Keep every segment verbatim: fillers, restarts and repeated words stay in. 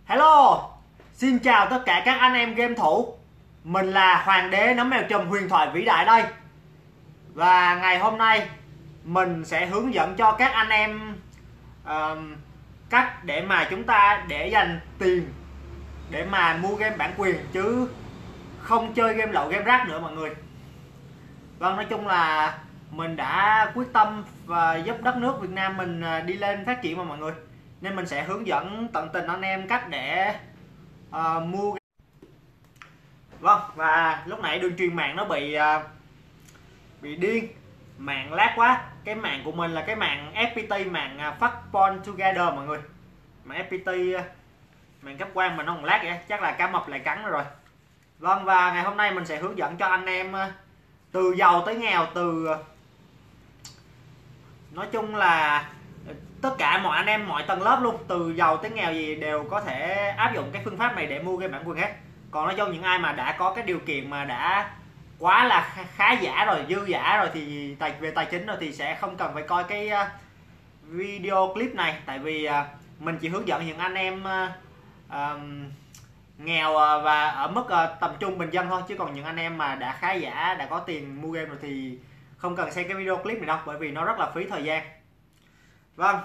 Hello, xin chào tất cả các anh em game thủ. Mình là Hoàng đế nắm mèo trùm huyền thoại vĩ đại đây. Và ngày hôm nay mình sẽ hướng dẫn cho các anh em uh, cách để mà chúng ta để dành tiền để mà mua game bản quyền, chứ không chơi game lậu game rác nữa mọi người. Vâng, nói chung là mình đã quyết tâm và giúp đất nước Việt Nam mình đi lên phát triển mà mọi người, nên mình sẽ hướng dẫn tận tình anh em cách để uh, mua. Vâng, và lúc nãy đường truyền mạng nó bị uh, bị điên, mạng lag quá. Cái mạng của mình là cái mạng ép pê tê, mạng uh, Fuck Porn Together mọi người. Mạng ép pê tê, uh, mạng cấp quang mà nó còn lag vậy, chắc là cá mập lại cắn rồi. Vâng, và ngày hôm nay mình sẽ hướng dẫn cho anh em uh, từ giàu tới nghèo, từ uh, nói chung là tất cả mọi anh em mọi tầng lớp luôn, từ giàu tới nghèo gì đều có thể áp dụng cái phương pháp này để mua game bản quyền hết. Còn nói chung những ai mà đã có cái điều kiện mà đã quá là khá giả rồi, dư giả rồi thì tài về tài chính rồi thì sẽ không cần phải coi cái video clip này, tại vì mình chỉ hướng dẫn những anh em uh, nghèo và ở mức uh, tầm trung bình dân thôi, chứ còn những anh em mà đã khá giả, đã có tiền mua game rồi thì không cần xem cái video clip này đâu, bởi vì nó rất là phí thời gian. Vâng,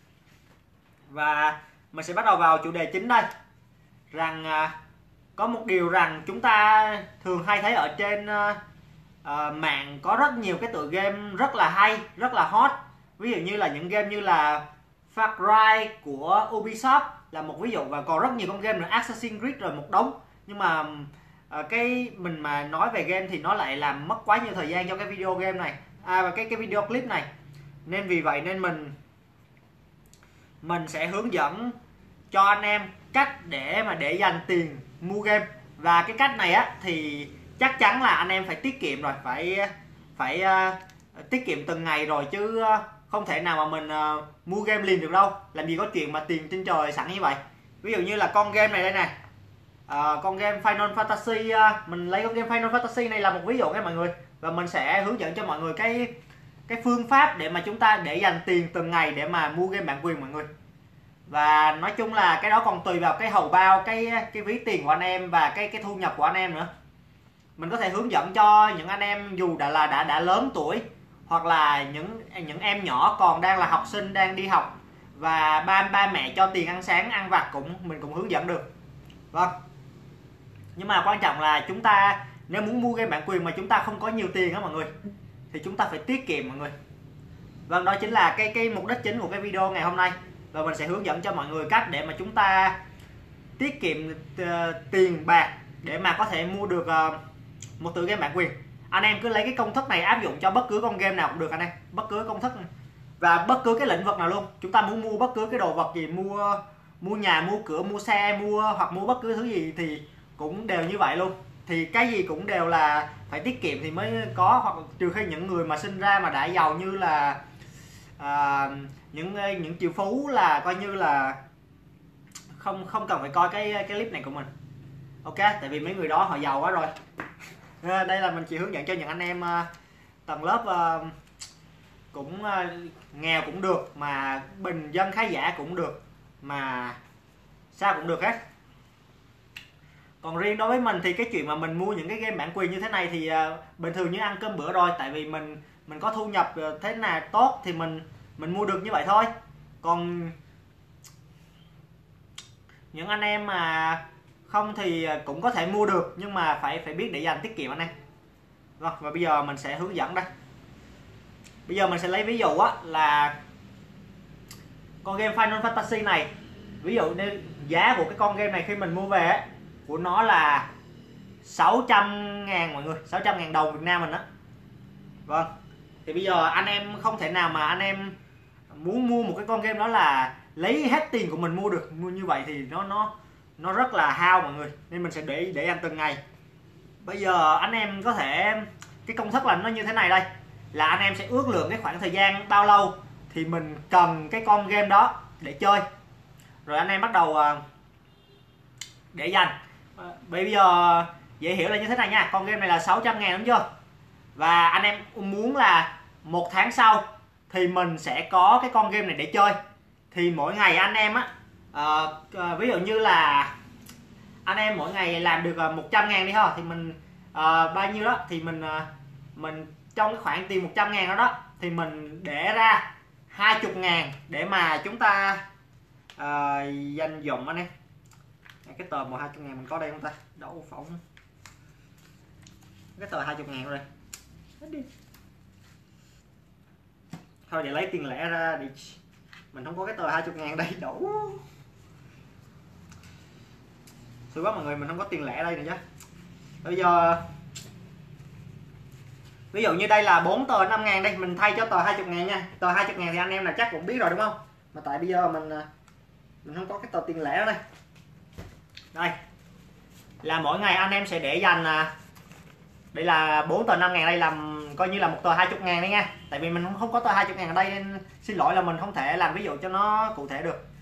và mình sẽ bắt đầu vào chủ đề chính đây. Rằng uh, có một điều rằng chúng ta thường hay thấy ở trên uh, uh, mạng có rất nhiều cái tựa game rất là hay, rất là hot. Ví dụ như là những game như là Far Cry của Ubisoft là một ví dụ, và còn rất nhiều con game nữa, Assassin's Creed rồi một đống. Nhưng mà uh, cái mình mà nói về game thì nó lại làm mất quá nhiều thời gian cho cái video game này, à, và cái cái video clip này. Nên vì vậy nên mình mình sẽ hướng dẫn cho anh em cách để mà để dành tiền mua game. Và cái cách này á thì chắc chắn là anh em phải tiết kiệm rồi, phải phải uh, tiết kiệm từng ngày rồi, chứ uh, không thể nào mà mình uh, mua game liền được đâu. Làm gì có chuyện mà tiền trên trời sẵn như vậy. Ví dụ như là con game này đây này, uh, con game Final Fantasy, uh, mình lấy con game Final Fantasy này là một ví dụ nha mọi người. Và mình sẽ hướng dẫn cho mọi người cái cái phương pháp để mà chúng ta để dành tiền từng ngày để mà mua game bản quyền mọi người. Và nói chung là cái đó còn tùy vào cái hầu bao, cái cái ví tiền của anh em và cái cái thu nhập của anh em nữa. Mình có thể hướng dẫn cho những anh em dù đã là đã đã lớn tuổi, hoặc là những những em nhỏ còn đang là học sinh, đang đi học và ba ba mẹ cho tiền ăn sáng ăn vặt, cũng mình cũng hướng dẫn được. Vâng. Nhưng mà quan trọng là chúng ta nếu muốn mua game bản quyền mà chúng ta không có nhiều tiền á mọi người, thì chúng ta phải tiết kiệm mọi người. Vâng, đó chính là cái cái mục đích chính của cái video ngày hôm nay. Và mình sẽ hướng dẫn cho mọi người cách để mà chúng ta tiết kiệm uh, tiền bạc để mà có thể mua được uh, một tựa game bản quyền. Anh em cứ lấy cái công thức này áp dụng cho bất cứ con game nào cũng được anh em, bất cứ công thức này. Và bất cứ cái lĩnh vực nào luôn. Chúng ta muốn mua bất cứ cái đồ vật gì, mua mua nhà, mua cửa, mua xe, mua hoặc mua bất cứ thứ gì thì cũng đều như vậy luôn. Thì cái gì cũng đều là phải tiết kiệm thì mới có, hoặc trừ khi những người mà sinh ra mà đã giàu như là à, những những triệu phú là coi như là không không cần phải coi cái cái clip này của mình. Ok, tại vì mấy người đó họ giàu quá rồi. Đây là mình chỉ hướng dẫn cho những anh em uh, tầng lớp uh, cũng uh, nghèo cũng được, mà bình dân khá giả cũng được, mà sao cũng được hết. Còn riêng đối với mình thì cái chuyện mà mình mua những cái game bản quyền như thế này thì uh, bình thường như ăn cơm bữa rồi, tại vì mình mình có thu nhập thế nào tốt thì mình mình mua được như vậy thôi. Còn những anh em mà không thì cũng có thể mua được, nhưng mà phải phải biết để dành tiết kiệm anh em. Vâng, và bây giờ mình sẽ hướng dẫn đây. Bây giờ mình sẽ lấy ví dụ á là con game Final Fantasy này. Ví dụ như giá của cái con game này khi mình mua về á, của nó là sáu trăm ngàn mọi người, sáu trăm ngàn đồng Việt Nam mình á. Vâng, thì bây giờ anh em không thể nào mà anh em muốn mua một cái con game đó là lấy hết tiền của mình mua được. Mua như vậy thì nó nó nó rất là hao mọi người, nên mình sẽ để để dành từng ngày. Bây giờ anh em có thể, cái công thức là nó như thế này đây, là anh em sẽ ước lượng cái khoảng thời gian bao lâu thì mình cần cái con game đó để chơi, rồi anh em bắt đầu để dành. Bây giờ dễ hiểu là như thế này nha, con game này là sáu trăm ngàn đúng chưa, và anh em muốn là một tháng sau thì mình sẽ có cái con game này để chơi, thì mỗi ngày anh em á à, ví dụ như là anh em mỗi ngày làm được một trăm ngàn đi ha, thì mình à, bao nhiêu đó thì mình mình trong cái khoản tiền một trăm ngàn đó đó thì mình để ra hai mươi ngàn để mà chúng ta à, dành dụng anh em. Cái tờ một hai mươi ngàn mình có đây không ta? Đâu phỏng cái tờ hai mươi ngàn rồi. Đi. Thôi để lấy tiền lẻ ra đi. Mình không có cái tờ hai mươi ngàn đây đủ. Xui quá mọi người, mình không có tiền lẻ đây nữa chứ. Bây giờ ví dụ như đây là bốn tờ năm ngàn đây, mình thay cho tờ hai mươi ngàn nha. Tờ hai mươi ngàn thì anh em là chắc cũng biết rồi đúng không? Mà tại bây giờ mình mình không có cái tờ tiền lẻ ở đây. Đây. Là mỗi ngày anh em sẽ để dành, đây là bốn tờ năm ngàn, đây làm coi như là một tờ hai mươi ngàn đấy nha. Tại vì mình không có tờ hai mươi ngàn ở đây nên xin lỗi là mình không thể làm ví dụ cho nó cụ thể được.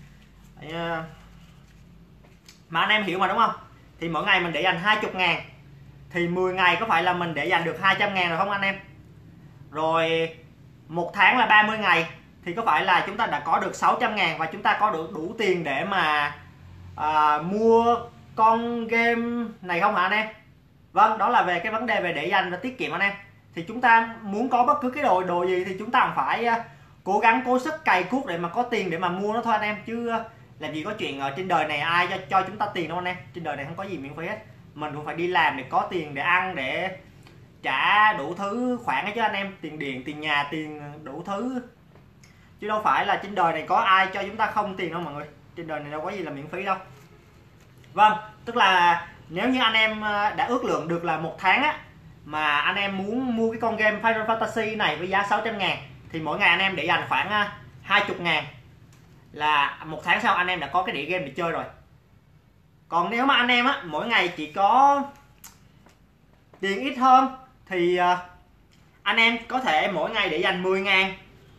Mà anh em hiểu mà đúng không? Thì mỗi ngày mình để dành hai mươi ngàn thì mười ngày có phải là mình để dành được hai trăm ngàn rồi không anh em? Rồi một tháng là ba mươi ngày thì có phải là chúng ta đã có được sáu trăm ngàn và chúng ta có được đủ tiền để mà à, mua con game này không hả anh em? Vâng, đó là về cái vấn đề về để dành và tiết kiệm anh em. Thì chúng ta muốn có bất cứ cái đồ đồ gì thì chúng ta cũng phải uh, cố gắng cố sức cày cuốc để mà có tiền để mà mua nó thôi anh em, chứ uh, làm gì có chuyện ở trên đời này ai cho cho chúng ta tiền đâu anh em. Trên đời này không có gì miễn phí hết, mình cũng phải đi làm để có tiền để ăn, để trả đủ thứ khoản ấy chứ anh em, tiền điện, tiền nhà, tiền đủ thứ, chứ đâu phải là trên đời này có ai cho chúng ta không tiền đâu mọi người. Trên đời này đâu có gì là miễn phí đâu. Vâng, tức là nếu như anh em đã ước lượng được là một tháng á mà anh em muốn mua cái con game Final Fantasy này với giá sáu trăm ngàn thì mỗi ngày anh em để dành khoảng hai mươi ngàn là một tháng sau anh em đã có cái đĩa game để chơi rồi. Còn nếu mà anh em á mỗi ngày chỉ có tiền ít hơn thì anh em có thể mỗi ngày để dành mười ngàn.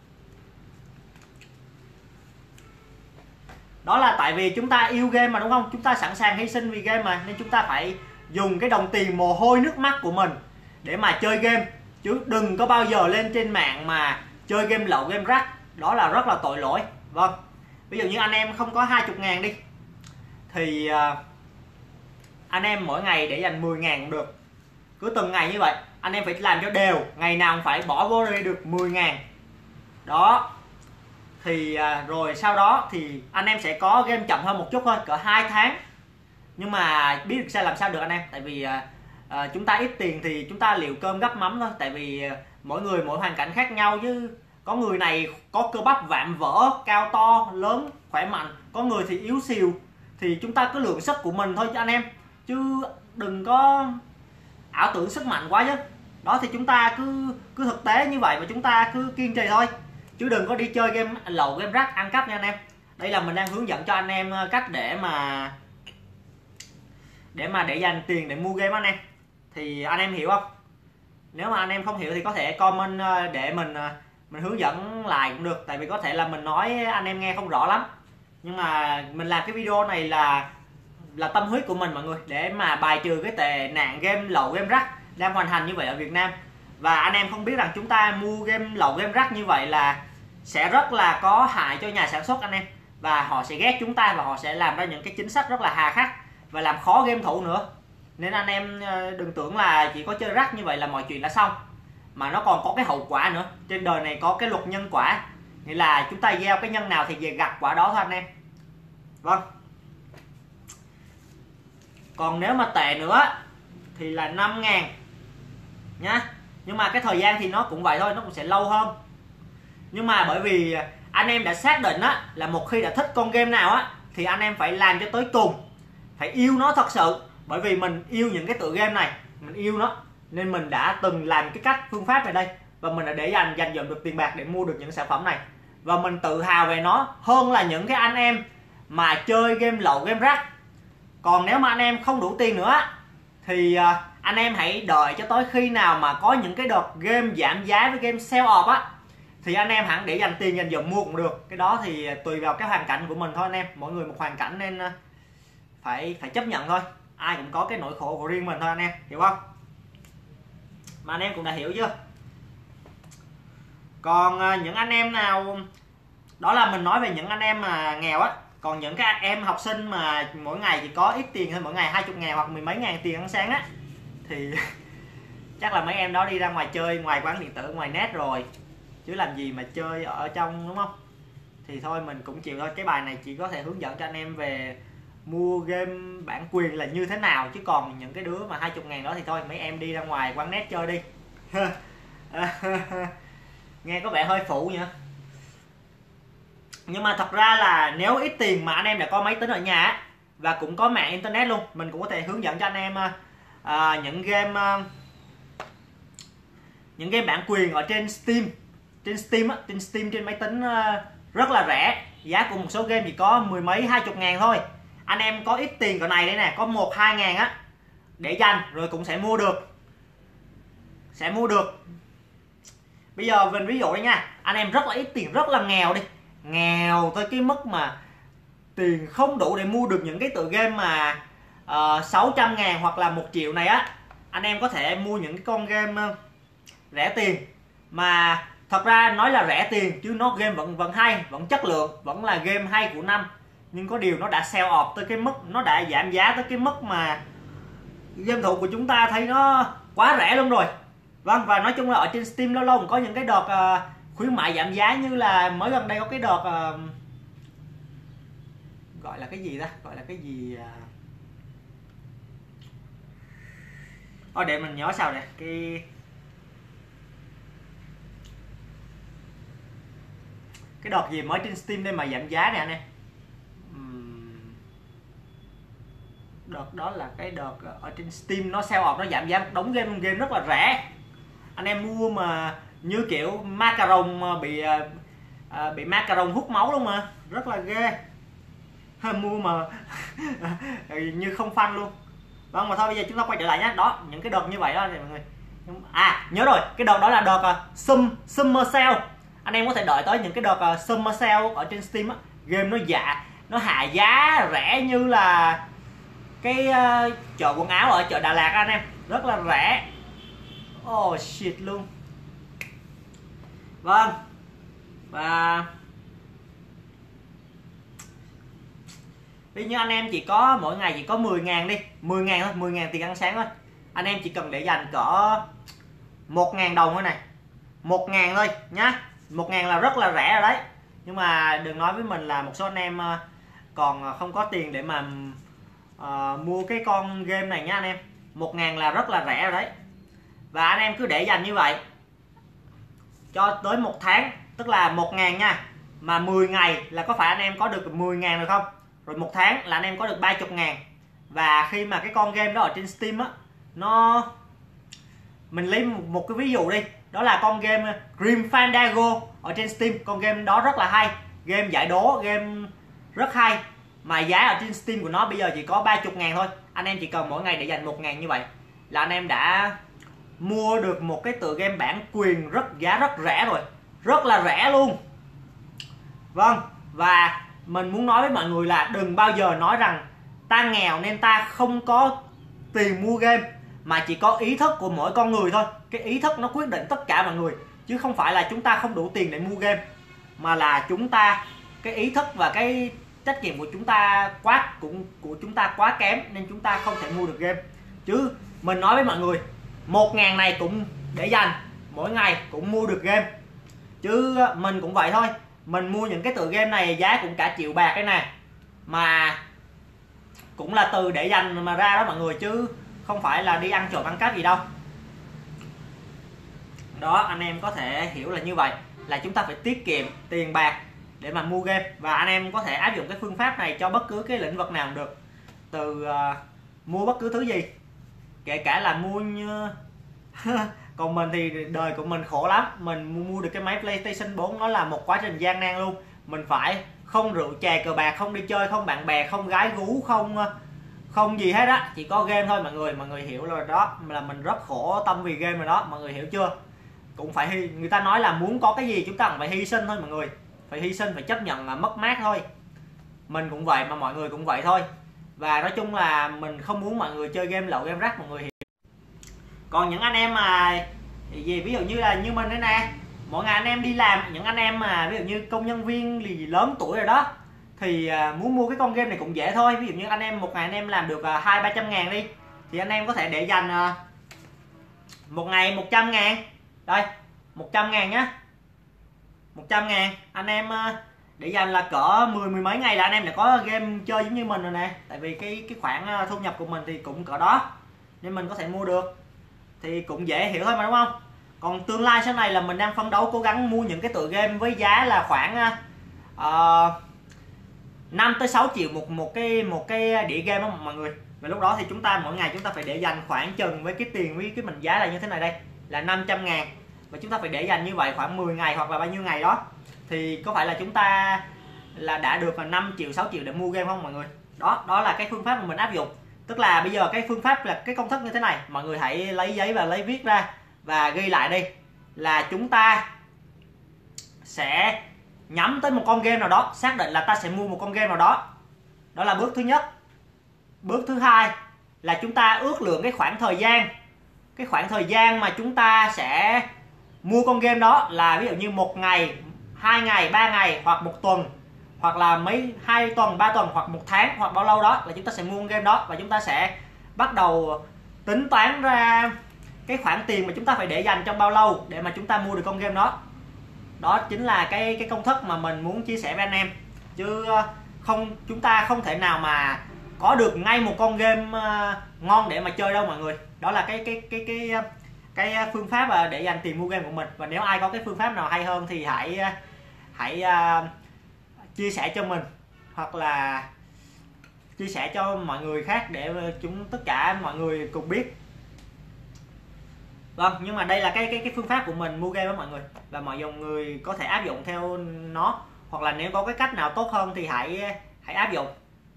Đó là tại vì chúng ta yêu game mà đúng không? Chúng ta sẵn sàng hy sinh vì game mà, nên chúng ta phải dùng cái đồng tiền mồ hôi nước mắt của mình để mà chơi game, chứ đừng có bao giờ lên trên mạng mà chơi game lậu, game rác, đó là rất là tội lỗi. Vâng, ví dụ như anh em không có hai mươi ngàn đi thì uh, anh em mỗi ngày để dành mười ngàn cũng được. Cứ từng ngày như vậy anh em phải làm cho đều, ngày nào cũng phải bỏ vô đây được mười ngàn đó. Thì uh, rồi sau đó thì anh em sẽ có game chậm hơn một chút thôi, cỡ hai tháng. Nhưng mà biết được sao làm sao được anh em, tại vì uh, uh, chúng ta ít tiền thì chúng ta liệu cơm gắp mắm thôi. Tại vì uh, mỗi người mỗi hoàn cảnh khác nhau, chứ có người này có cơ bắp vạm vỡ, cao to, lớn, khỏe mạnh, có người thì yếu xìu. Thì chúng ta cứ lượng sức của mình thôi cho anh em, chứ đừng có ảo tưởng sức mạnh quá chứ. Đó, thì chúng ta cứ cứ thực tế như vậy và chúng ta cứ kiên trì thôi, chứ đừng có đi chơi game lậu, game rác, ăn cắp nha anh em. Đây là mình đang hướng dẫn cho anh em cách để mà để mà để dành tiền để mua game anh em. Thì anh em hiểu không? Nếu mà anh em không hiểu thì có thể comment để mình mình hướng dẫn lại cũng được. Tại vì có thể là mình nói anh em nghe không rõ lắm, nhưng mà mình làm cái video này là là tâm huyết của mình mọi người, để mà bài trừ cái tệ nạn game lậu, game rác đang hoành hành như vậy ở Việt Nam. Và anh em không biết rằng chúng ta mua game lậu, game rác như vậy là sẽ rất là có hại cho nhà sản xuất anh em, và họ sẽ ghét chúng ta và họ sẽ làm ra những cái chính sách rất là hà khắc và làm khó game thủ nữa. Nên anh em đừng tưởng là chỉ có chơi rác như vậy là mọi chuyện đã xong, mà nó còn có cái hậu quả nữa. Trên đời này có cái luật nhân quả, nghĩa là chúng ta gieo cái nhân nào thì về gặt quả đó thôi anh em. Vâng, còn nếu mà tệ nữa thì là năm ngàn nhá. Nhưng mà cái thời gian thì nó cũng vậy thôi, nó cũng sẽ lâu hơn. Nhưng mà bởi vì anh em đã xác định á là một khi đã thích con game nào á thì anh em phải làm cho tới cùng, phải yêu nó thật sự. Bởi vì mình yêu những cái tựa game này, mình yêu nó nên mình đã từng làm cái cách phương pháp này đây, và mình đã để dành dành dụm được tiền bạc để mua được những sản phẩm này, và mình tự hào về nó hơn là những cái anh em mà chơi game lậu, game rác. Còn nếu mà anh em không đủ tiền nữa thì anh em hãy đợi cho tới khi nào mà có những cái đợt game giảm giá với game sale off á, thì anh em hẳn để dành tiền dành dụm mua cũng được. Cái đó thì tùy vào cái hoàn cảnh của mình thôi anh em, mỗi người một hoàn cảnh nên phải phải chấp nhận thôi. Ai cũng có cái nỗi khổ của riêng mình thôi anh em, hiểu không? Mà anh em cũng đã hiểu chưa? Còn những anh em nào, đó là mình nói về những anh em mà nghèo á, Còn những cái em học sinh mà mỗi ngày chỉ có ít tiền thôi, mỗi ngày hai mươi ngàn hoặc mười mấy ngàn tiền ăn sáng á, thì chắc là mấy em đó đi ra ngoài chơi, ngoài quán điện tử, ngoài net rồi, chứ làm gì mà chơi ở trong, đúng không? Thì thôi mình cũng chịu thôi. Cái bài này chỉ có thể hướng dẫn cho anh em về mua game bản quyền là như thế nào, chứ còn những cái đứa mà hai mươi ngàn đó thì thôi mấy em đi ra ngoài quán net chơi đi. Nghe có vẻ hơi phụ nhỉ. Nhưng mà thật ra là nếu ít tiền mà anh em đã có máy tính ở nhà và cũng có mạng internet luôn, mình cũng có thể hướng dẫn cho anh em à, những game uh, những game bản quyền ở trên Steam. Trên Steam á, trên Steam trên máy tính uh, rất là rẻ. Giá của một số game chỉ có mười mấy hai chục ngàn thôi. Anh em có ít tiền cỡ này đây nè, có một hai ngàn á để dành rồi cũng sẽ mua được. Sẽ mua được. Bây giờ mình ví dụ đây nha, anh em rất là ít tiền, rất là nghèo đi. Nghèo tới cái mức mà tiền không đủ để mua được những cái tựa game mà uh, sáu trăm ngàn hoặc là một triệu này á. Anh em có thể mua những cái con game uh, rẻ tiền. Mà thật ra nói là rẻ tiền chứ nó game vẫn vẫn hay, vẫn chất lượng, vẫn là game hay của năm. Nhưng có điều nó đã sell off tới cái mức, nó đã giảm giá tới cái mức mà game thủ của chúng ta thấy nó quá rẻ luôn rồi. Vâng, và nói chung là ở trên Steam lâu lâu cũng có những cái đợt uh, khuyến mại giảm giá, như là mới gần đây có cái đợt uh, gọi là cái gì ta, gọi là cái gì uh... Thôi để mình nhớ sao đây, cái cái đợt gì mới trên Steam đây mà giảm giá nè anh em. Đợt đó là cái đợt ở trên Steam nó sell off, nó giảm giá một đống game game rất là rẻ. Anh em mua mà như kiểu macaron bị à, bị macaron hút máu luôn mà, rất là ghê. Mua mà như không phanh luôn. Vâng, mà thôi bây giờ chúng ta quay trở lại nhé. Đó, những cái đợt như vậy đó mọi người. À, nhớ rồi, cái đợt đó là đợt uh, sum, Summer Sale. Anh em có thể đợi tới những cái đợt uh, Summer Sale ở trên Steam á. Game nó dạ, nó hạ giá rẻ như là cái uh, chợ quần áo ở chợ Đà Lạt anh em, rất là rẻ. Oh shit luôn. Vâng. Và ví như anh em chỉ có mỗi ngày chỉ có mười ngàn đi, mười ngàn thôi, mười ngàn tiền ăn sáng thôi. Anh em chỉ cần để dành cỡ một ngàn đồng thôi này. một ngàn thôi nhá. một ngàn là rất là rẻ rồi đấy. Nhưng mà đừng nói với mình là một số anh em còn không có tiền để mà uh, mua cái con game này nhá anh em. một ngàn là rất là rẻ rồi đấy. Và anh em cứ để dành như vậy cho tới một tháng, tức là một ngàn nha. Mà mười ngày là có phải anh em có được mười ngàn rồi không? Rồi một tháng là anh em có được ba mươi ngàn. Và khi mà cái con game đó ở trên Steam á, nó mình lấy một, một cái ví dụ đi, đó là con game Grim Fandango ở trên Steam. Con game đó rất là hay, game giải đố, game rất hay. Mà giá ở trên Steam của nó bây giờ chỉ có ba mươi ngàn thôi. Anh em chỉ cần mỗi ngày để dành một ngàn như vậy là anh em đã mua được một cái tựa game bản quyền rất giá rất rẻ rồi. Rất là rẻ luôn. Vâng, và mình muốn nói với mọi người là đừng bao giờ nói rằng ta nghèo nên ta không có tiền mua game, mà chỉ có ý thức của mỗi con người thôi. Cái ý thức nó quyết định tất cả mọi người, chứ không phải là chúng ta không đủ tiền để mua game, mà là chúng ta, cái ý thức và cái trách nhiệm của chúng ta quá cũng của chúng ta quá kém nên chúng ta không thể mua được game. Chứ mình nói với mọi người, một ngàn này cũng để dành, mỗi ngày cũng mua được game. Chứ mình cũng vậy thôi. Mình mua những cái tựa game này giá cũng cả triệu bạc cái này, mà cũng là từ để dành mà ra đó mọi người, chứ không phải là đi ăn trộm ăn cắp gì đâu. Đó, anh em có thể hiểu là như vậy, là chúng ta phải tiết kiệm tiền bạc để mà mua game. Và anh em có thể áp dụng cái phương pháp này cho bất cứ cái lĩnh vực nào cũng được. Từ uh, mua bất cứ thứ gì, kể cả là mua như... Còn mình thì đời của mình khổ lắm. Mình mua được cái máy PlayStation bốn nó là một quá trình gian nan luôn. Mình phải không rượu chè cờ bạc, không đi chơi, không bạn bè, không gái gú, không không gì hết á, chỉ có game thôi mọi người. Mọi người hiểu rồi đó, là mình rất khổ tâm vì game rồi đó, mọi người hiểu chưa? Cũng phải hy... người ta nói là muốn có cái gì chúng ta cũng phải hy sinh thôi mọi người. Phải hy sinh, phải chấp nhận là mất mát thôi. Mình cũng vậy mà mọi người cũng vậy thôi. Và nói chung là mình không muốn mọi người chơi game lậu, game rác, mọi người hiểu. Còn những anh em mà gì ví dụ như là như mình đây nè, mỗi ngày anh em đi làm, những anh em mà ví dụ như công nhân viên gì lớn tuổi rồi đó, thì à, muốn mua cái con game này cũng dễ thôi. Ví dụ như anh em một ngày anh em làm được à, hai ba trăm ngàn đi, thì anh em có thể để dành à, một ngày một trăm ngàn. Đây, một trăm ngàn nhá, một trăm ngàn anh em à, để dành là cỡ mười mười mấy ngày là anh em đã có game chơi giống như mình rồi nè. Tại vì cái cái khoản thu nhập của mình thì cũng cỡ đó nên mình có thể mua được, thì cũng dễ hiểu thôi mà, đúng không? Còn tương lai sau này là mình đang phấn đấu cố gắng mua những cái tựa game với giá là khoảng uh, năm tới sáu triệu một một cái một cái đĩa game đó mọi người. Và lúc đó thì chúng ta mỗi ngày chúng ta phải để dành khoảng chừng với cái tiền với cái mệnh giá là như thế này, đây là năm trăm ngàn, và chúng ta phải để dành như vậy khoảng mười ngày hoặc là bao nhiêu ngày đó, thì có phải là chúng ta là đã được là năm triệu sáu triệu để mua game không mọi người? Đó, đó là cái phương pháp mà mình áp dụng. Tức là bây giờ cái phương pháp là cái công thức như thế này, mọi người hãy lấy giấy và lấy viết ra và ghi lại đi, là chúng ta sẽ nhắm tới một con game nào đó, xác định là ta sẽ mua một con game nào đó. Đó là bước thứ nhất. Bước thứ hai là chúng ta ước lượng cái khoảng thời gian, cái khoảng thời gian mà chúng ta sẽ mua con game đó, là ví dụ như một ngày, hai ngày, ba ngày, hoặc một tuần, hoặc là mấy hai tuần, ba tuần, hoặc một tháng, hoặc bao lâu đó là chúng ta sẽ mua con game đó, và chúng ta sẽ bắt đầu tính toán ra cái khoản tiền mà chúng ta phải để dành trong bao lâu để mà chúng ta mua được con game đó. Đó chính là cái cái công thức mà mình muốn chia sẻ với anh em, chứ không, chúng ta không thể nào mà có được ngay một con game ngon để mà chơi đâu mọi người. Đó là cái cái cái cái cái phương pháp để dành tiền mua game của mình. Và nếu ai có cái phương pháp nào hay hơn thì hãy hãy uh, chia sẻ cho mình, hoặc là chia sẻ cho mọi người khác để chúng tất cả mọi người cùng biết. Vâng, nhưng mà đây là cái cái cái phương pháp của mình mua game đó mọi người, và mọi người có thể áp dụng theo nó, hoặc là nếu có cái cách nào tốt hơn thì hãy hãy áp dụng.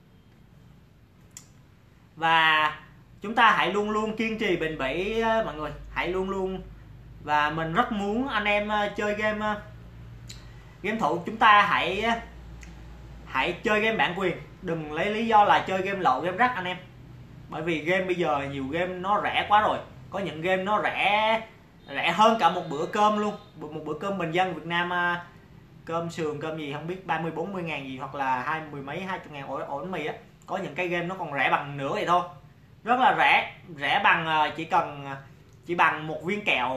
Và chúng ta hãy luôn luôn kiên trì bền bỉ mọi người, hãy luôn luôn, và mình rất muốn anh em chơi game game thủ, chúng ta hãy hãy chơi game bản quyền, đừng lấy lý do là chơi game lậu, game rắc anh em. Bởi vì game bây giờ nhiều game nó rẻ quá rồi, có những game nó rẻ rẻ hơn cả một bữa cơm luôn, một bữa cơm bình dân Việt Nam, cơm sườn cơm gì không biết ba mươi bốn mươi ngàn gì, hoặc là hai mươi mấy hai chục ngàn ổ ổ bánh mì á. Có những cái game nó còn rẻ bằng nửa vậy thôi, rất là rẻ, rẻ bằng chỉ cần chỉ bằng một viên kẹo,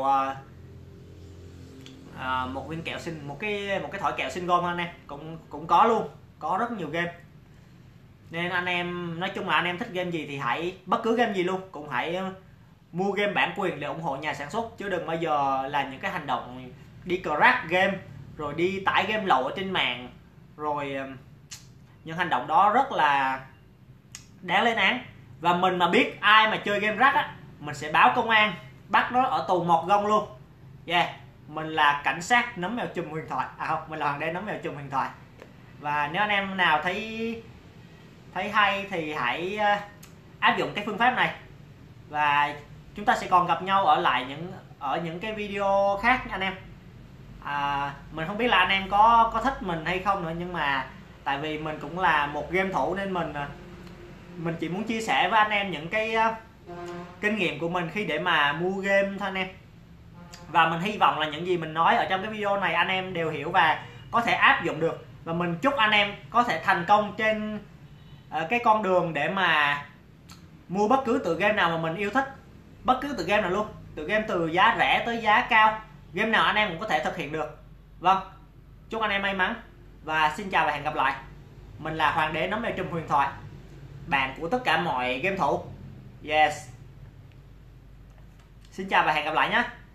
à, một viên kẹo xin một cái một cái thỏi kẹo xin gom anh em, cũng cũng có luôn, có rất nhiều game. Nên anh em nói chung là anh em thích game gì thì hãy, bất cứ game gì luôn cũng hãy mua game bản quyền để ủng hộ nhà sản xuất, chứ đừng bao giờ là những cái hành động đi crack game rồi đi tải game lậu ở trên mạng, rồi những hành động đó rất là đáng lên án. Và mình mà biết ai mà chơi game rắc á, mình sẽ báo công an bắt nó ở tù một gông luôn. Yeah, mình là cảnh sát nấm mèo chùm huyền thoại, à không, mình là hoàng đế nấm mèo chùm huyền thoại. Và nếu anh em nào thấy thấy hay thì hãy áp dụng cái phương pháp này, và chúng ta sẽ còn gặp nhau ở lại những ở những cái video khác anh em. À, mình không biết là anh em có có thích mình hay không nữa, nhưng mà tại vì mình cũng là một game thủ nên mình mình chỉ muốn chia sẻ với anh em những cái uh, kinh nghiệm của mình khi để mà mua game thôi anh em. Và mình hy vọng là những gì mình nói ở trong cái video này anh em đều hiểu và có thể áp dụng được. Và mình chúc anh em có thể thành công trên uh, cái con đường để mà mua bất cứ tựa game nào mà mình yêu thích, bất cứ tựa game nào luôn, tựa game từ giá rẻ tới giá cao, game nào anh em cũng có thể thực hiện được. Vâng, chúc anh em may mắn và xin chào và hẹn gặp lại. Mình là hoàng đế nấm mèo chùm huyền thoại, bạn của tất cả mọi game thủ. Yes, xin chào và hẹn gặp lại nhé.